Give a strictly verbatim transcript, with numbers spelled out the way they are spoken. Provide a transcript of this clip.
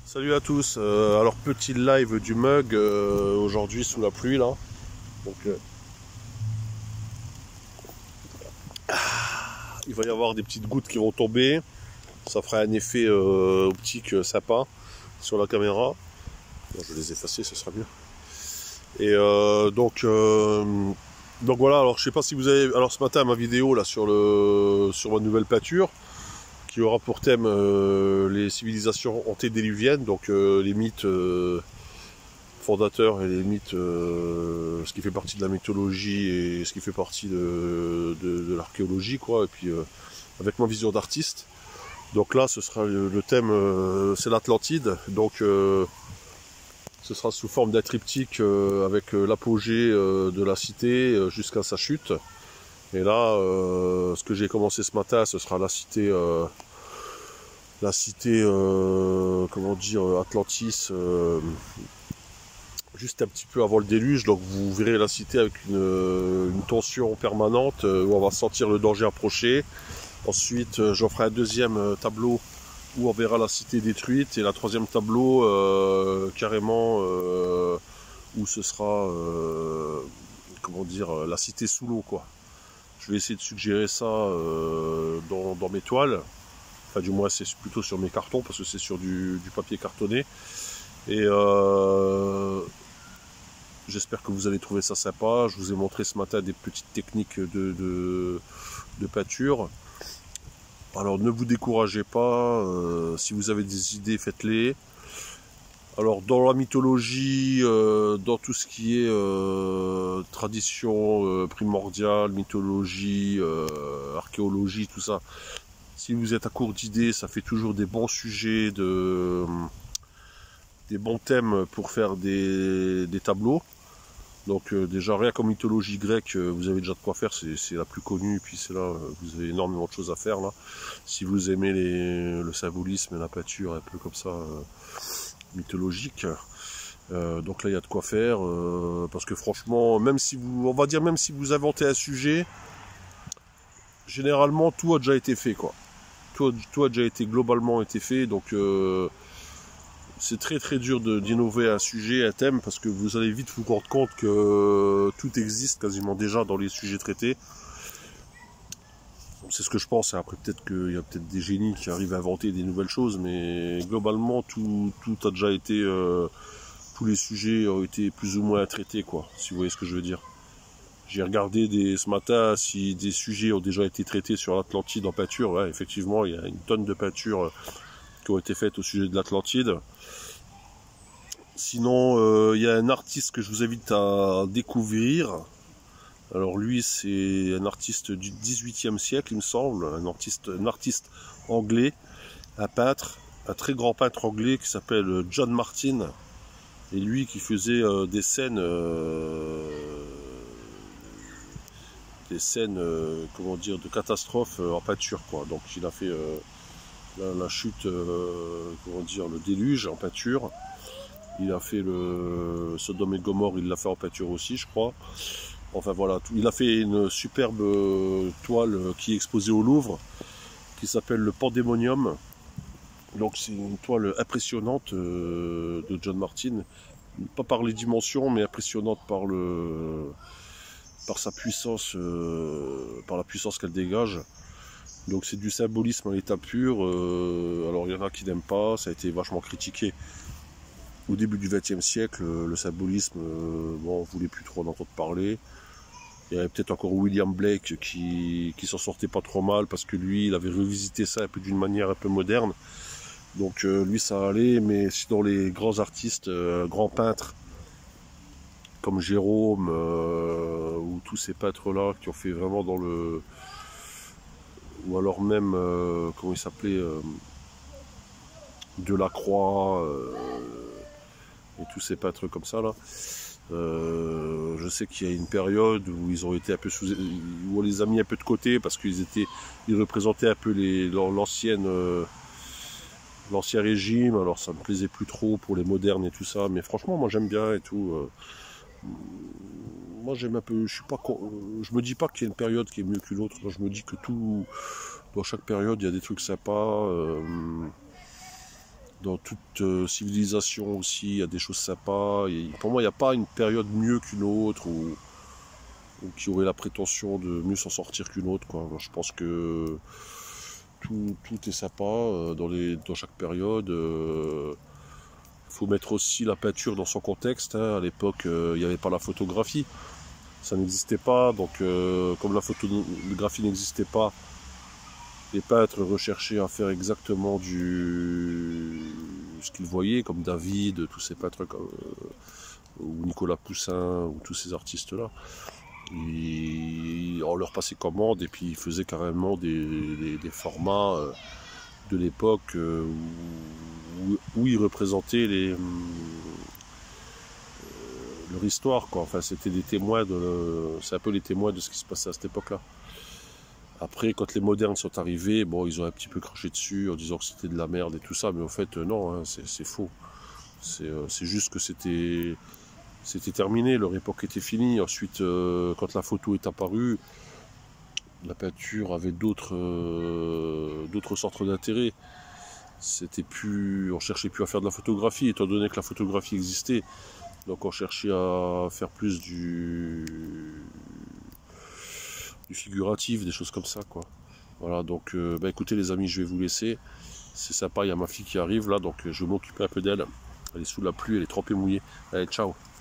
Salut à tous, euh, alors petit live du mug euh, aujourd'hui sous la pluie là. Donc euh, il va y avoir des petites gouttes qui vont tomber. Ça fera un effet euh, optique euh, sympa sur la caméra. Bon, je vais les effacer, ce sera mieux. Et euh, donc euh, donc voilà, alors je sais pas si vous avez. Alors ce matin ma vidéo là sur le sur ma nouvelle pâture qui aura pour thème euh, les civilisations antédiluviennes, donc euh, les mythes euh, fondateurs et les mythes, euh, ce qui fait partie de la mythologie et ce qui fait partie de, de, de l'archéologie, quoi. Et puis euh, avec ma vision d'artiste. Donc là, ce sera le, le thème, euh, c'est l'Atlantide. Donc euh, ce sera sous forme d'un triptyque euh, avec euh, l'apogée euh, de la cité euh, jusqu'à sa chute. Et là, euh, ce que j'ai commencé ce matin, ce sera la cité, euh, la cité, euh, comment dire, Atlantis. Euh, juste un petit peu avant le déluge, donc vous verrez la cité avec une, une tension permanente euh, où on va sentir le danger approcher. Ensuite, euh, j'en ferai un deuxième euh, tableau où on verra la cité détruite, et la troisième tableau euh, carrément euh, où ce sera euh, comment dire, la cité sous l'eau, quoi. Je vais essayer de suggérer ça euh, dans, dans mes toiles, enfin du moins c'est plutôt sur mes cartons parce que c'est sur du, du papier cartonné. Et euh, j'espère que vous allez trouver ça sympa. Je vous ai montré ce matin des petites techniques de, de, de peinture. Alors ne vous découragez pas, euh, si vous avez des idées, faites-les. Alors dans la mythologie, euh, dans tout ce qui est euh, tradition euh, primordiale, mythologie, euh, archéologie, tout ça, si vous êtes à court d'idées, ça fait toujours des bons sujets, de, des bons thèmes pour faire des, des tableaux. Donc euh, déjà rien qu'en mythologie grecque, euh, vous avez déjà de quoi faire, c'est la plus connue, et puis c'est là, euh, vous avez énormément de choses à faire là. Si vous aimez les, le symbolisme et la peinture un peu comme ça, euh, mythologique, euh, donc là il y a de quoi faire, euh, parce que franchement, même si vous, on va dire même si vous inventez un sujet, généralement tout a déjà été fait, quoi. Tout a, tout a déjà été globalement été fait, donc euh, c'est très très dur d'innover un sujet, un thème, parce que vous allez vite vous rendre compte que tout existe quasiment déjà dans les sujets traités. C'est ce que je pense. Après, peut-être qu'il y a peut-être des génies qui arrivent à inventer des nouvelles choses, mais globalement, tout, tout a déjà été, euh, tous les sujets ont été plus ou moins traités, quoi, si vous voyez ce que je veux dire. J'ai regardé des, ce matin si des sujets ont déjà été traités sur l'Atlantide en peinture. Ouais, effectivement, il y a une tonne de peintures qui ont été faites au sujet de l'Atlantide. Sinon, il euh, y a un artiste que je vous invite à découvrir. Alors lui, c'est un artiste du dix-huitième siècle, il me semble, un artiste, un artiste anglais, un peintre, un très grand peintre anglais qui s'appelle John Martin. Et lui qui faisait euh, des scènes, euh, des scènes, euh, comment dire, de catastrophes euh, en peinture, quoi. Donc il a fait euh, la, la chute, euh, comment dire, le déluge en peinture. Il a fait le Sodome et Gomorrhe, il l'a fait en peinture aussi, je crois. Enfin voilà, il a fait une superbe toile qui est exposée au Louvre, qui s'appelle le Pandémonium. Donc c'est une toile impressionnante de John Martin, pas par les dimensions, mais impressionnante par le, par sa puissance, par la puissance qu'elle dégage. Donc c'est du symbolisme à l'état pur. Alors il y en a qui n'aiment pas, ça a été vachement critiqué. Au début du vingtième siècle, le symbolisme, euh, bon, on ne voulait plus trop en entendre parler. Il y avait peut-être encore William Blake qui, qui s'en sortait pas trop mal parce que lui, il avait revisité ça un peu d'une manière un peu moderne. Donc euh, lui, ça allait, mais sinon les grands artistes, euh, grands peintres, comme Jérôme, euh, ou tous ces peintres-là qui ont fait vraiment dans le... Ou alors même, euh, comment il s'appelait, euh, Delacroix, euh, et tous ces peintres comme ça là. Euh, je sais qu'il y a une période où ils ont été un peu sous, où on les a mis un peu de côté parce qu'ils étaient, ils représentaient un peu les l'ancienne, euh, l'ancien régime. Alors ça me plaisait plus trop pour les modernes et tout ça, mais franchement moi j'aime bien et tout. Euh, moi j'aime un peu, je suis pas, je me dis pas qu'il y a une période qui est mieux qu'une autre. Je me dis que tout, dans chaque période il y a des trucs sympas. Euh, dans toute euh, civilisation aussi, il y a des choses sympas. Et pour moi, il n'y a pas une période mieux qu'une autre, ou, ou qui aurait la prétention de mieux s'en sortir qu'une autre, quoi. Je pense que tout, tout est sympa euh, dans, les, dans chaque période. Il euh, faut mettre aussi la peinture dans son contexte, hein. À l'époque, euh, il n'y avait pas la photographie. Ça n'existait pas, donc euh, comme la photographie n'existait pas, les peintres recherchaient à faire exactement du ce qu'ils voyaient, comme David, tous ces peintres, comme, euh, ou Nicolas Poussin, ou tous ces artistes-là. On leur passait commande et puis ils faisaient carrément des, des, des formats euh, de l'époque euh, où, où ils représentaient les, euh, leur histoire, quoi. Enfin, c'était des témoins de, c'est un peu les témoins de ce qui se passait à cette époque-là. Après, quand les modernes sont arrivés, bon, ils ont un petit peu craché dessus en disant que c'était de la merde et tout ça, mais en fait, euh, non, hein, c'est faux. C'est euh, juste que c'était c'était terminé, leur époque était finie. Ensuite, euh, quand la photo est apparue, la peinture avait d'autres euh, d'autres sortes d'intérêt. C'était plus, on cherchait plus à faire de la photographie, étant donné que la photographie existait. Donc, on cherchait à faire plus du du figuratif, des choses comme ça, quoi. Voilà, donc euh, bah écoutez les amis, je vais vous laisser. C'est sympa, il y a ma fille qui arrive là, donc je vais m'occuper un peu d'elle. Elle est sous la pluie, elle est trempée mouillée. Allez, ciao.